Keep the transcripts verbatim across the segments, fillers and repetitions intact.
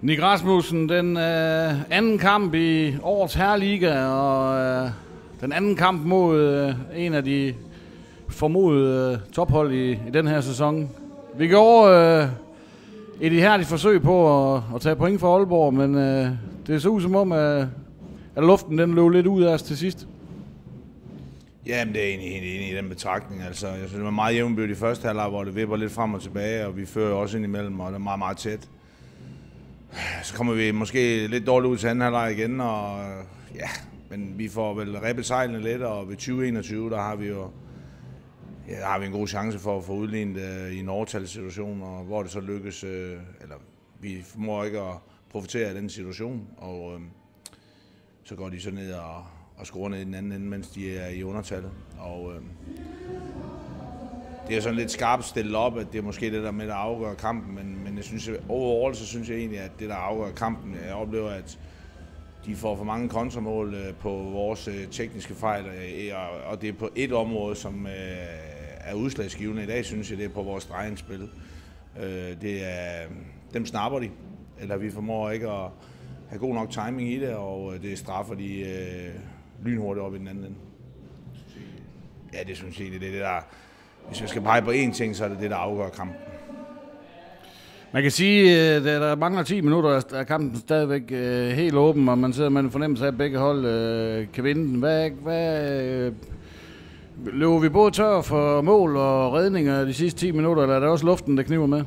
Nick Rasmussen, den øh, anden kamp i årets herreliga, og øh, den anden kamp mod øh, en af de formodede øh, tophold i, i den her sæson. Vi gjorde øh, et ihærdigt forsøg på at, at tage point for Aalborg, men øh, det så ud som om, at, at luften den løb lidt ud af os til sidst. Jamen, det er egentlig helt enig i den betragtning. Altså, jeg synes, det var meget jævnbyrdigt i første halvleg, hvor det vipper lidt frem og tilbage, og vi fører også ind imellem, og det er meget, meget tæt. Så kommer vi måske lidt dårligt ud til anden halvleg igen, og ja, men vi får vel ribbet sejlene lidt, og ved tyve enogtyve, der har vi jo ja, der har vi en god chance for at få udlignet uh, i en overtalssituation, og hvor det så lykkes, uh, eller vi formår ikke at profitere af den situation, og uh, så går de så ned og, og skruer ned i den anden ende, mens de er i undertallet. Og uh, det er sådan lidt skarpt stillet op, at det er måske det der med, der afgør kampen, men, men jeg synes, overall så synes jeg egentlig, at det der afgør kampen, jeg oplever, at de får for mange kontramål på vores tekniske fejl, og det er på et område, som er udslagsgivende. I dag synes jeg, det er på vores drejningsspil. Det er, dem snapper de, eller vi formår ikke at have god nok timing i det, og det straffer de lynhurtigt op i den anden ende. Ja, det synes jeg egentlig, det er det der. Hvis jeg skal pege på én ting, så er det det, der afgør kampen. Man kan sige, at der mangler ti minutter, er kampen stadigvæk helt åben, og man sidder med en fornemmelse af, at begge hold kan vinde den. Hvad, hvad, løber vi både tør for mål og redninger de sidste ti minutter, eller er det også luften, der kniver med?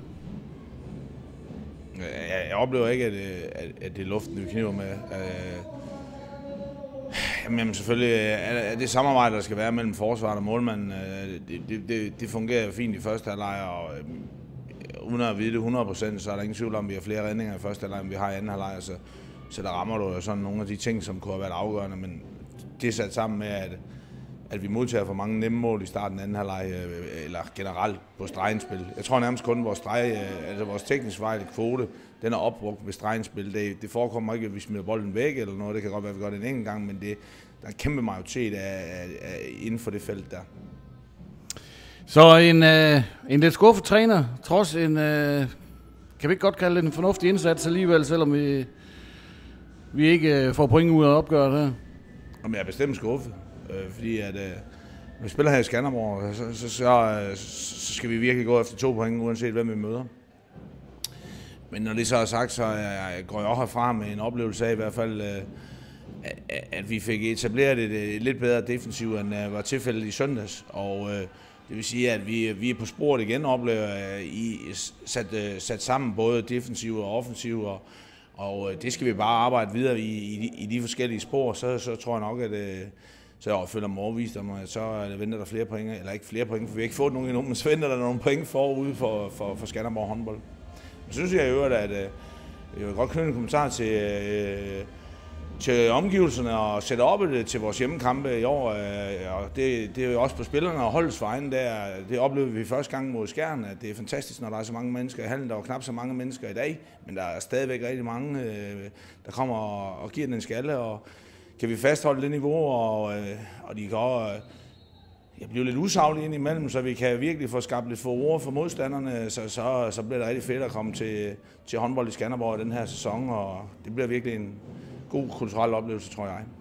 Jeg oplever ikke, at det er luften, vi kniver med. Jamen selvfølgelig er det samarbejde, der skal være mellem forsvaret og målmanden, det, det, det, det fungerer fint i første halvleg, og uden at vide det hundrede procent, så er der ingen tvivl om, at vi har flere redninger i første halvleg, end vi har i anden halvleg, så, så der rammer du jo sådan nogle af de ting, som kunne have været afgørende, men det er sat sammen med, at, at vi modtager for mange nemme mål i starten af anden halvleg, eller generelt på stregspil. Jeg tror nærmest kun, vores streg, altså vores tekniske fejl kvote, den er opbrugt ved stregspil. Det, det forekommer ikke, at vi smider bolden væk eller noget. Det kan godt være, at vi gør det en enkelt gang, men det, der er en kæmpe majoritet af, af, af, inden for det felt der. Så en, øh, en lidt skuffet træner, trods en, øh, kan vi ikke godt kalde det en fornuftig indsats alligevel, selvom vi, vi ikke øh, får point ud af opgøret her? Jamen, jeg er bestemt skuffet, øh, fordi at, øh, når vi spiller her i Skanderborg, så, så, så, så skal vi virkelig gå efter to point, uanset hvem vi møder. Men når det så er sagt, så jeg, går jeg også herfra med en oplevelse af i hvert fald, øh, at, at vi fik etableret et, et lidt bedre defensiv, end uh, var tilfældet i søndags. Og øh, det vil sige, at vi, vi er på sporet igen, oplever I sat, sat sammen både defensiv og offensiv, og, og det skal vi bare arbejde videre i, i, i de forskellige spor. Så, så tror jeg nok, at så jeg føler mig overbevist om, at så venter der flere point, eller ikke flere point, for vi har ikke fået nogen endnu, men så venter der nogle point forude for, for, for Skanderborg håndbold. Så synes jeg i øvrigt, at jeg vil godt knytte en kommentar til, til omgivelserne og sætte op til vores hjemmekampe i år. Og det, det er jo også på spillerne og holdets vegne. Der, det oplevede vi første gang mod Skjern, at det er fantastisk, når der er så mange mennesker i hallen. Der var knap så mange mennesker i dag, men der er stadigvæk rigtig mange, der kommer og giver den en skalle. Og kan vi fastholde det niveau, og, og de går... Jeg bliver lidt usaglig ind imellem, så vi kan virkelig få skabt lidt furore for modstanderne, så, så, så bliver det rigtig fedt at komme til, til håndbold i Skanderborg i den her sæson, og det bliver virkelig en god kulturel oplevelse, tror jeg.